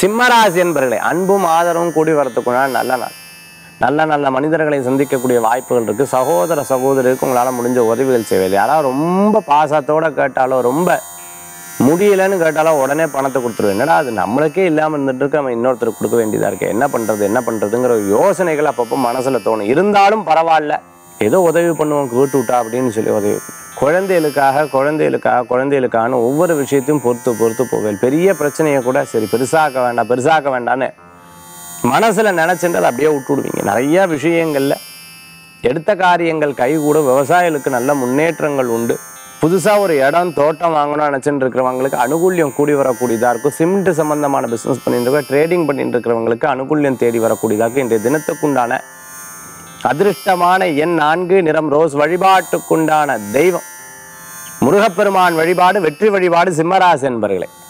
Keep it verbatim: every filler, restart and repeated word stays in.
சிம்மராசி என்பர்களே, அன்பும் ஆதரவும் கூடி வரத்துக்குள்ள நல்ல நாள். நல்ல நல்ல மனிதர்களை சந்திக்கக்கூடிய வாய்ப்புகள் இருக்குது. சகோதர சகோதரிக்கு உங்களால் முடிஞ்ச உதவிகள் செய்வது. யாராவது ரொம்ப பாசத்தோடு கேட்டாலோ ரொம்ப முடியலைன்னு கேட்டாலோ உடனே பணத்தை கொடுத்துருவோம். என்னடா அது நம்மளுக்கே இல்லாமல் இருந்துட்டு இருக்கு, நம்ம இன்னொருத்தருக்கு கொடுக்க வேண்டியதாக இருக்குது, என்ன பண்ணுறது என்ன பண்ணுறதுங்கிற யோசனைகள் அப்பப்போ மனசில் தோணும். இருந்தாலும் பரவாயில்ல, ஏதோ உதவி பண்ணுவோம் கேட்டு விட்டா அப்படின்னு சொல்லி உதவி. குழந்தைகளுக்காக குழந்தைகளுக்காக குழந்தைகளுக்கான ஒவ்வொரு விஷயத்தையும் பொறுத்து பொறுத்து போவேன். பெரிய பிரச்சனையை கூட சரி பெருசாக்க வேண்டாம் பெருசாக்க வேண்டான்னு மனசில் நினச்சிட்டு அதை அப்படியே விட்டு விடுவீங்க. நிறைய விஷயங்களில் எடுத்த காரியங்கள் கைகூட. விவசாயிகளுக்கு நல்ல முன்னேற்றங்கள் உண்டு. புதுசாக ஒரு இடம் தோட்டம் வாங்கணும்னு நினச்சிட்டு இருக்கிறவங்களுக்கு அனுகூல்யம் கூடி வரக்கூடியதாக இருக்கும். சிமெண்ட் சம்பந்தமான பிஸ்னஸ் பண்ணிட்டு இருக்க ட்ரேடிங் பண்ணிட்டு இருக்கிறவங்களுக்கு அனுகூல்யம் தேடி வரக்கூடியதாக இன்றைய தினத்துக்குண்டான அதிருஷ்டமான எண் நான்கு, நிறம் ரோஸ். வழிபாட்டுக்குண்டான தெய்வம் முருகப்பெருமான் வழிபாடு வெற்றி வழிபாடு. சிம்மராசி என்பர்களே.